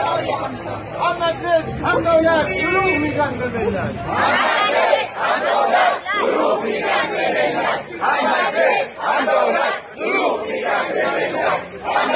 هم مجلس هم دولت دروغ میگن به ملت. هم مجلس هم دولت دروغ میگن به ملت. هم مجلس هم دولت دروغ میگن به ملت.